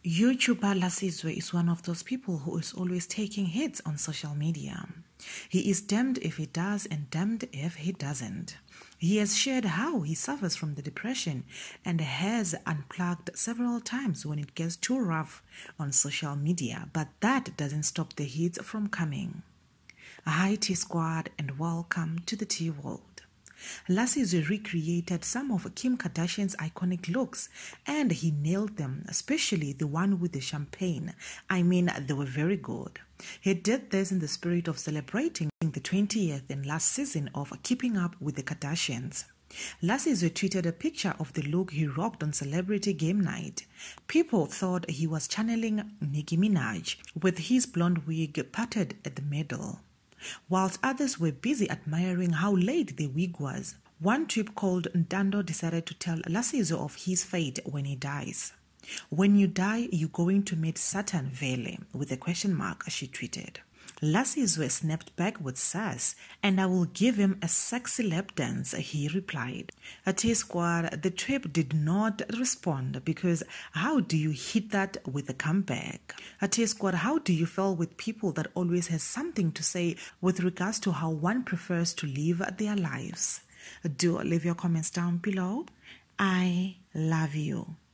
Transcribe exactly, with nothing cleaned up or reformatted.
YouTuber Lasizwe is one of those people who is always taking hits on social media. He is damned if he does and damned if he doesn't. He has shared how he suffers from the depression and has unplugged several times when it gets too rough on social media, but that doesn't stop the hits from coming. Hi T Squad and welcome to the T World. Lasizwe recreated some of Kim Kardashian's iconic looks and he nailed them, especially the one with the champagne. I mean, they were very good. He did this in the spirit of celebrating the twentieth and last season of Keeping Up with the Kardashians. Lasizwe tweeted a picture of the look he rocked on Celebrity Game Night. People thought he was channeling Nicki Minaj with his blonde wig parted at the middle, whilst others were busy admiring how late the wig was. One tweet called Ntando decided to tell Lasizwe of his fate when he dies. "When you die, you're going to meet Satan Vele," with a question mark, she tweeted. Lasizwe snapped back with sass, "And I will give him a sexy lap dance," he replied. At T Squad, the trip did not respond because how do you hit that with a comeback? At T Squad, how do you feel with people that always has something to say with regards to how one prefers to live their lives? Do leave your comments down below. I love you.